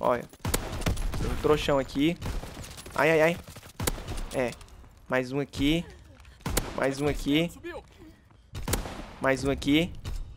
Olha. Tem um trouxão aqui. Ai, ai, ai. É. Mais um aqui. Mais um aqui. Mais um aqui.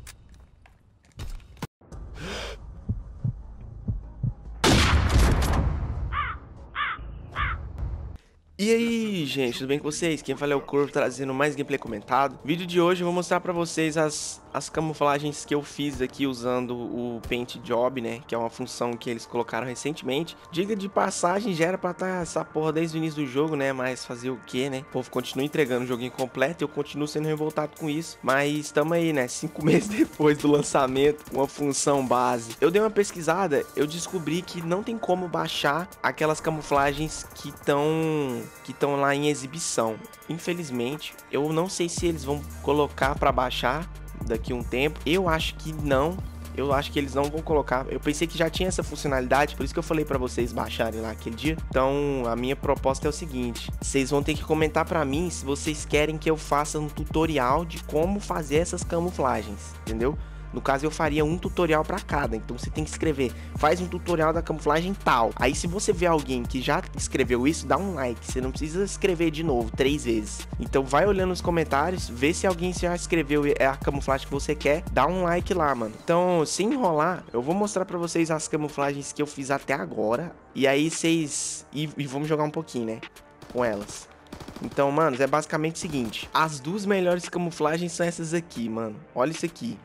E aí, gente, tudo bem com vocês? Quem fala é o Corvo, trazendo mais gameplay comentado. No vídeo de hoje eu vou mostrar pra vocês as camuflagens que eu fiz aqui usando o Paint Job, né? Que é uma função que eles colocaram recentemente. Diga de passagem, já era pra estar essa porra desde o início do jogo, né? Mas fazer o que, né? O povo continua entregando o jogo incompleto e eu continuo sendo revoltado com isso. Mas tamo aí, né? 5 meses depois do lançamento, uma função base. Eu dei uma pesquisada, eu descobri que não tem como baixar aquelas camuflagens que estão lá em exibição. Infelizmente, eu não sei se eles vão colocar para baixar daqui a um tempo. Eu acho que não. Eu acho que eles não vão colocar. Eu pensei que já tinha essa funcionalidade, por isso que eu falei pra vocês baixarem lá aquele dia. Então, a minha proposta é o seguinte: vocês vão ter que comentar pra mim se vocês querem que eu faça um tutorial de como fazer essas camuflagens, entendeu? No caso, eu faria um tutorial para cada. Então você tem que escrever, faz um tutorial da camuflagem tal. Aí se você vê alguém que já escreveu isso, dá um like. Você não precisa escrever de novo 3 vezes. Então vai olhando nos comentários, vê se alguém já escreveu a camuflagem que você quer, dá um like lá, mano. Então, sem enrolar, eu vou mostrar para vocês as camuflagens que eu fiz até agora. E aí vocês... E vamos jogar um pouquinho, né? Com elas. Então, mano, é basicamente o seguinte: as duas melhores camuflagens são essas aqui, mano. Olha isso aqui.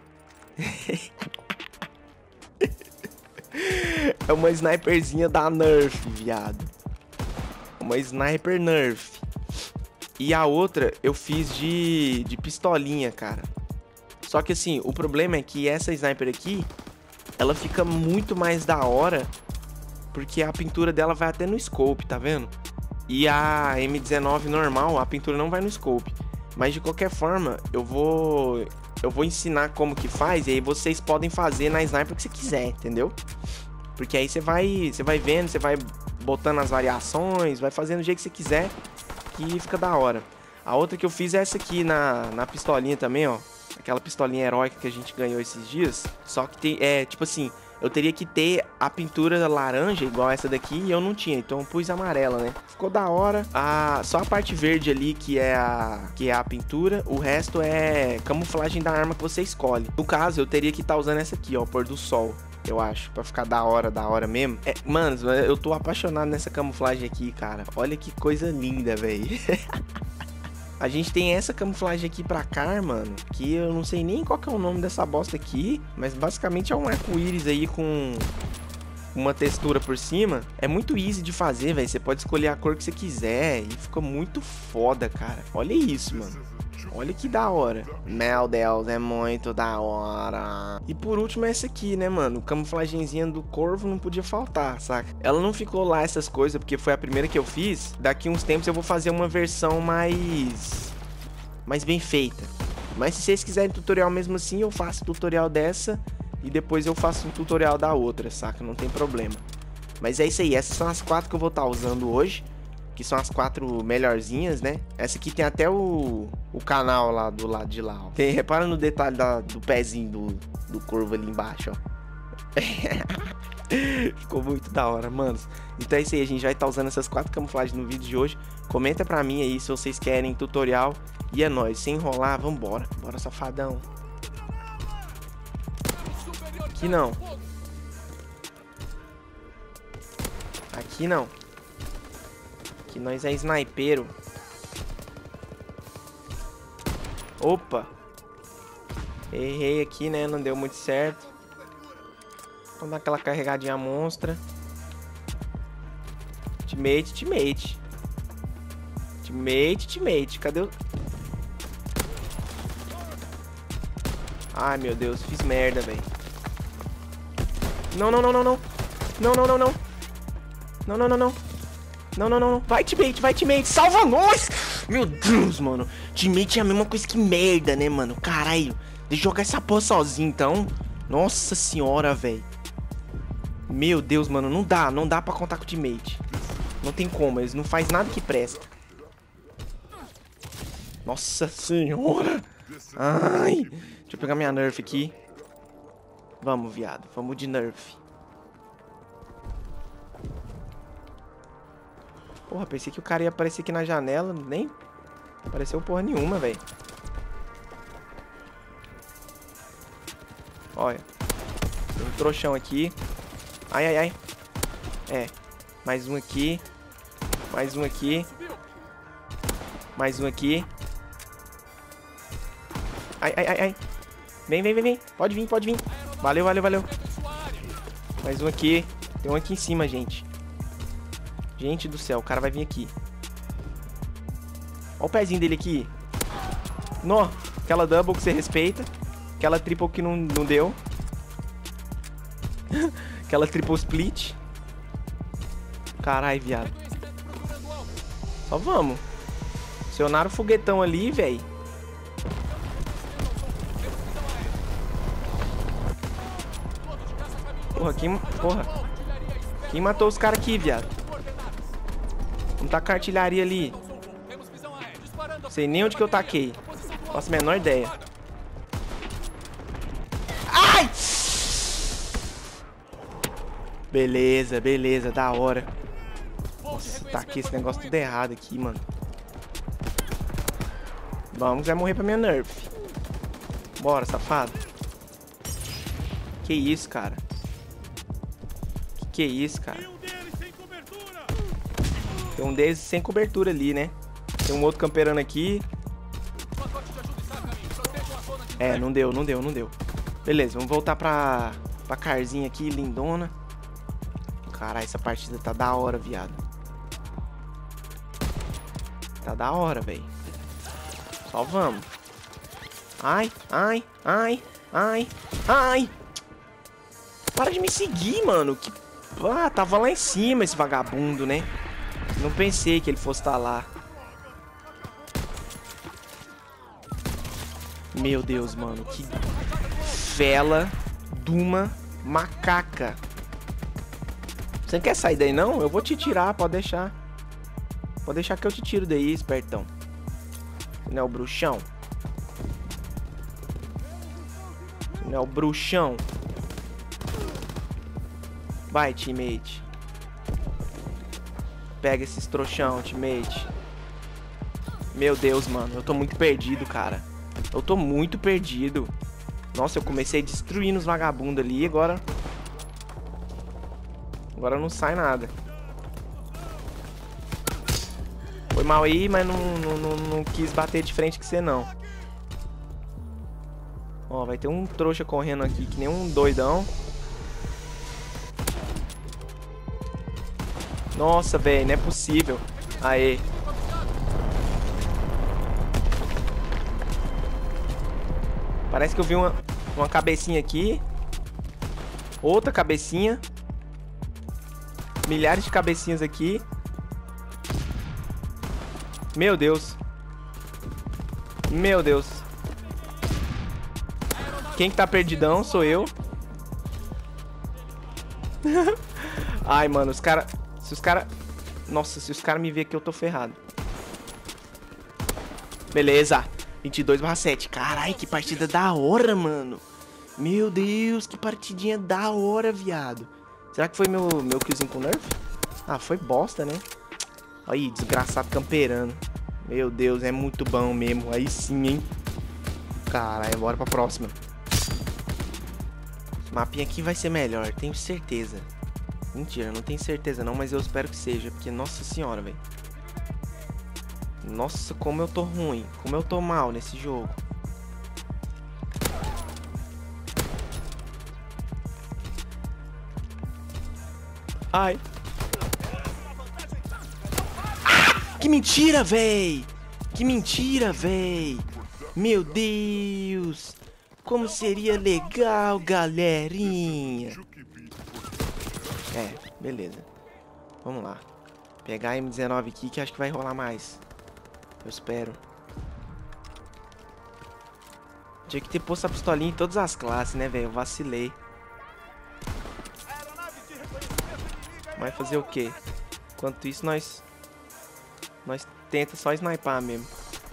É uma sniperzinha da Nerf, viado. Uma sniper Nerf. E a outra eu fiz de pistolinha, cara. Só que assim, o problema é que essa sniper aqui, ela fica muito mais da hora, porque a pintura dela vai até no scope, tá vendo? E a M19 normal, a pintura não vai no scope. Mas de qualquer forma, eu vou ensinar como que faz, e aí vocês podem fazer na sniper que você quiser, entendeu? Porque aí você vai vendo, você vai botando as variações, vai fazendo do jeito que você quiser, que fica da hora. A outra que eu fiz é essa aqui na pistolinha também, ó. Aquela pistolinha heróica que a gente ganhou esses dias. Só que tipo assim, eu teria que ter a pintura laranja igual essa daqui e eu não tinha, então eu pus amarela, né? Ficou da hora. Só a parte verde ali que é a pintura, o resto é camuflagem da arma que você escolhe. No caso, eu teria que estar usando essa aqui, ó, pôr do sol, eu acho, pra ficar da hora mesmo. Mano, eu tô apaixonado nessa camuflagem aqui, cara. Olha que coisa linda, velho. A gente tem essa camuflagem aqui pra cá, mano, que eu não sei nem qual que é o nome dessa bosta aqui, mas basicamente é um arco-íris aí com uma textura por cima. É muito easy de fazer, velho. Você pode escolher a cor que você quiser e fica muito foda, cara. Olha isso, mano. Olha que da hora. Meu Deus, é muito da hora. E por último é essa aqui, né, mano? Camuflagenzinha do Corvo não podia faltar, saca? Ela não ficou lá essas coisas porque foi a primeira que eu fiz. Daqui uns tempos eu vou fazer uma versão mais bem feita. Mas se vocês quiserem tutorial mesmo assim, eu faço tutorial dessa e depois eu faço um tutorial da outra, saca? Não tem problema. Mas é isso aí, essas são as 4 que eu vou estar usando hoje, que são as 4 melhorzinhas, né? Essa aqui tem até o canal lá do lado de lá, ó. Repara no detalhe do pezinho do Corvo ali embaixo, ó. Ficou muito da hora, mano. Então é isso aí, a gente vai estar usando essas 4 camuflagens no vídeo de hoje. Comenta pra mim aí se vocês querem tutorial. E é nóis, sem enrolar, vambora. Bora, safadão. Aqui não. Aqui não. Aqui nós é snipeiro. Opa. Errei aqui, né? Não deu muito certo. Vamos dar aquela carregadinha monstra. Teammate. Cadê o... Ai, meu Deus. Fiz merda, velho. Não. Não. Vai, teammate. Salva nós! Meu Deus, mano. Teammate é a mesma coisa que merda, né, mano? Caralho. Deixa eu jogar essa porra sozinho, então. Nossa senhora, velho. Meu Deus, mano. Não dá pra contar com o teammate. Não tem como, eles não fazem nada que presta. Nossa senhora. Ai. Deixa eu pegar minha Nerf aqui. Vamos, viado. Vamos de Nerf. Porra, pensei que o cara ia aparecer aqui na janela. Nem apareceu porra nenhuma, velho. Olha. Tem um trouxão aqui. Ai, ai, ai. É. Mais um aqui. Mais um aqui. Mais um aqui. Ai, ai, ai, ai. Vem, vem, vem, vem. Pode vir, pode vir. Valeu, valeu, valeu. Mais um aqui. Tem um aqui em cima, gente. Gente do céu, o cara vai vir aqui. Olha o pezinho dele aqui. Nó. Aquela double que você respeita. Aquela triple que não deu. Aquela triple split. Carai, viado. Só vamos. Acionaram o foguetão ali, velho. Porra, quem matou os caras aqui, viado? Vamos tacar artilharia ali. Não sei nem onde que eu taquei. Faço a menor ideia. Ai! Beleza, beleza, da hora. Nossa, taquei esse negócio tudo errado aqui, mano. Vamos, vai morrer pra minha nerf. Bora, safado. Que isso, cara? Que isso, cara? Tem um deles sem cobertura ali, né? Tem um outro camperando aqui. É, não deu, não deu, não deu. Beleza, vamos voltar pra carzinha aqui, lindona. Caralho, essa partida tá da hora, viado. Tá da hora, velho. Só vamos. Ai, ai, ai, ai, ai. Para de me seguir, mano. Que... Ah, tava lá em cima esse vagabundo, né? Não pensei que ele fosse estar lá. Meu Deus, mano. Que fela de uma macaca. Você não quer sair daí, não? Eu vou te tirar, pode deixar. Pode deixar que eu te tiro daí, espertão. Você não é o bruxão? Você não é o bruxão? Vai, teammate. Pega esses trouxão, teammate. Meu Deus, mano. Eu tô muito perdido, cara. Eu tô muito perdido. Nossa, eu comecei destruindo os vagabundos ali e agora... Agora não sai nada. Foi mal aí, mas não quis bater de frente com você, não. Ó, vai ter um trouxa correndo aqui, que nem um doidão. Nossa, velho, não é possível. Aê. Parece que eu vi uma cabecinha aqui. Outra cabecinha. Milhares de cabecinhas aqui. Meu Deus. Meu Deus. Quem que tá perdidão? Sou eu. Ai, mano, os caras... Se os caras... Nossa, se os caras me verem aqui, eu tô ferrado. Beleza. 22/7. Carai, que partida da hora, mano. Meu Deus, que partidinha da hora, viado. Será que foi meu killzinho com nerf? Ah, foi bosta, né? Aí, desgraçado camperando. Meu Deus, é muito bom mesmo. Aí sim, hein? Caralho, bora pra próxima. Esse mapinha aqui vai ser melhor, tenho certeza. Mentira, não tenho certeza não, mas eu espero que seja. Porque, nossa senhora, velho. Nossa, como eu tô ruim. Como eu tô mal nesse jogo. Ai. Ah, que mentira, véi. Que mentira, véi. Meu Deus. Como seria legal, galerinha. É, beleza. Vamos lá. Pegar a M19 aqui que acho que vai rolar mais. Eu espero. Tinha que ter posto a pistolinha em todas as classes, né, velho? Eu vacilei. Vai fazer o quê? Enquanto isso, nós tenta só snipar mesmo.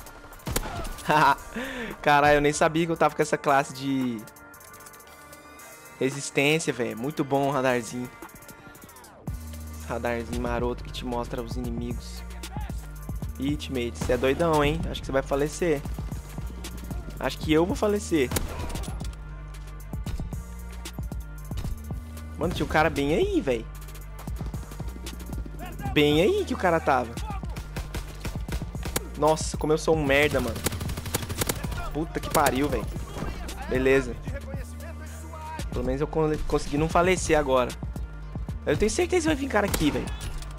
Caralho, eu nem sabia que eu tava com essa classe de resistência, velho. Muito bom o radarzinho. Radarzinho maroto que te mostra os inimigos. Ih, teammate, você é doidão, hein? Acho que você vai falecer. Acho que eu vou falecer. Mano, tinha um cara bem aí, velho. Bem aí que o cara tava. Nossa, como eu sou um merda, mano. Puta que pariu, velho. Beleza. Pelo menos eu consegui não falecer agora. Eu tenho certeza que vai vir cara aqui, velho.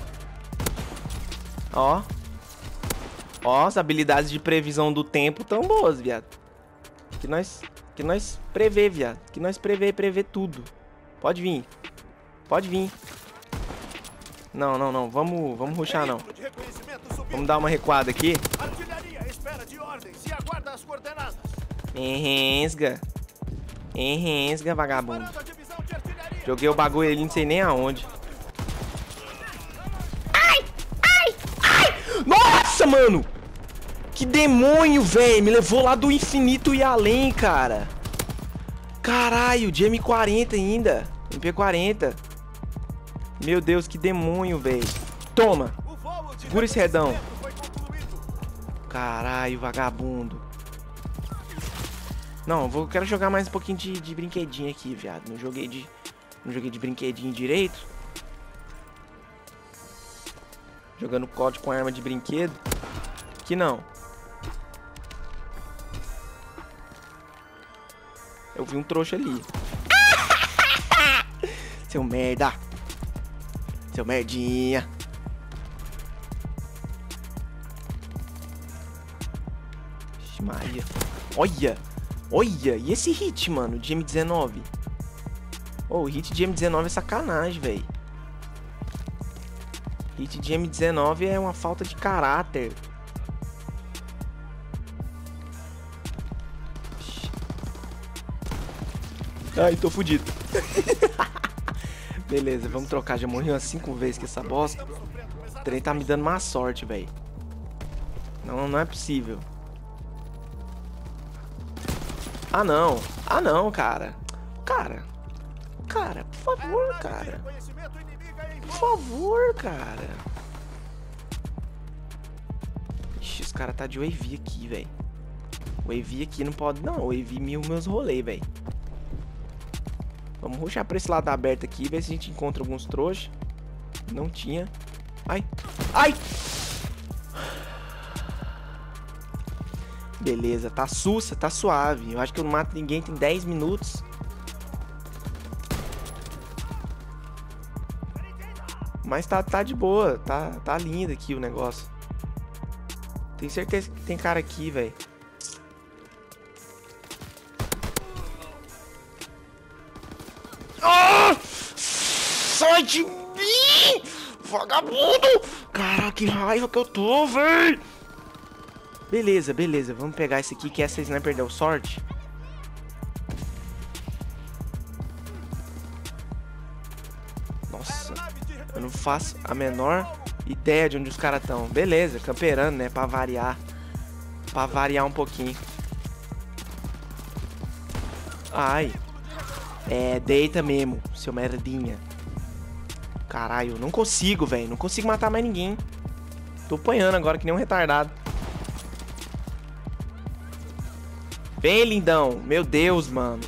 Ó. Ó, as habilidades de previsão do tempo tão boas, viado. Que nós prevê, viado. Que nós prevê tudo. Pode vir. Pode vir. Não, não, não. Vamos rushar, não. Vamos dar uma recuada aqui. Enrensga. Enrensga, vagabundo. Joguei o bagulho ali, não sei nem aonde. Ai! Ai! Ai! Nossa, mano! Que demônio, velho! Me levou lá do infinito e além, cara. Caralho, de M40 ainda. MP40. Meu Deus, que demônio, velho. Toma. Segura esse redão. Caralho, vagabundo. Não, quero jogar mais um pouquinho de brinquedinho aqui, viado. Não joguei de brinquedinho direito. Jogando COD com arma de brinquedo. Que não. Eu vi um trouxa ali. Seu merda. Seu merdinha. Ixi, Maria. Olha. Olha. E esse hit, mano, de M19? Oh, o hit de M19 é sacanagem, velho. Hit de M19 é uma falta de caráter. Ai, tô fudido. Beleza, vamos trocar. Já morri umas 5 vezes com essa bosta. O trem tá me dando má sorte, velho. Não, não é possível. Ah, não. Ah, não, cara. Cara, por favor, cara. Por favor, cara. Ixi, os caras tá de wave aqui, velho. Wave aqui não pode, não. Wave mil meus rolês, velho. Vamos rushar pra esse lado aberto aqui, ver se a gente encontra alguns trouxas. Não tinha. Ai. Ai! Beleza, tá sussa, tá suave. Eu acho que eu não mato ninguém, tem 10 minutos. Mas tá de boa, tá lindo aqui o negócio. Tenho certeza que tem cara aqui, velho. Ah! Sai de mim! Vagabundo! Caraca, que raiva que eu tô, velho! Beleza, beleza. Vamos pegar esse aqui, que essa sniper deu sorte. Nossa, eu não faço a menor ideia de onde os caras estão. Beleza, camperando, né? Pra variar. Pra variar um pouquinho. Ai. É, deita mesmo, seu merdinha. Caralho, não consigo, velho. Não consigo matar mais ninguém. Tô apanhando agora que nem um retardado. Vem, lindão. Meu Deus, mano.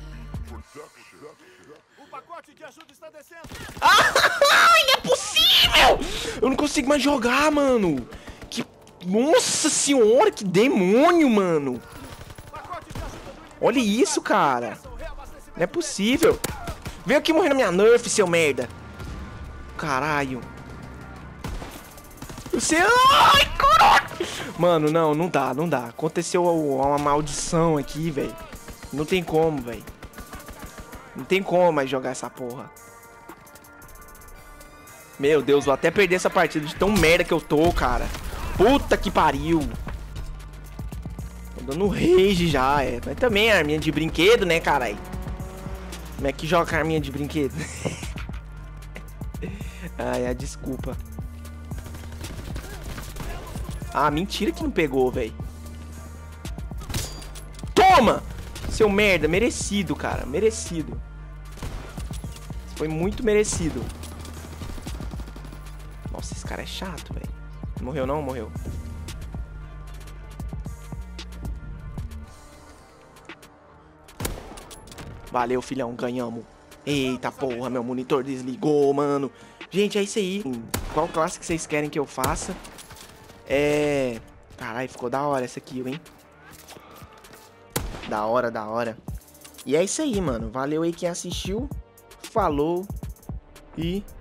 O pacote de ajuda está descendo. Ai, não é possível! Eu não consigo mais jogar, mano. Que... Nossa senhora, que demônio, mano. Olha isso, cara. Não é possível. Vem aqui morrer na minha nerf, seu merda. Caralho. Você... Ai, caralho. Mano, não dá. Aconteceu uma maldição aqui, velho. Não tem como, velho. Não tem como mais jogar essa porra. Meu Deus, vou até perder essa partida de tão merda que eu tô, cara. Puta que pariu. Tô dando rage já, é. Mas também é arminha de brinquedo, né, caralho? Como é que joga a arminha de brinquedo? Ai, desculpa. Ah, mentira que não pegou, velho. Toma! Seu merda, merecido, cara. Merecido. Foi muito merecido. Nossa, esse cara é chato, velho. Morreu não? Morreu. Valeu, filhão. Ganhamos. Eita porra, meu monitor desligou, mano. Gente, é isso aí. Qual classe que vocês querem que eu faça? Caralho, ficou da hora essa kill, hein? Da hora, da hora. E é isso aí, mano. Valeu aí quem assistiu. Falou. E...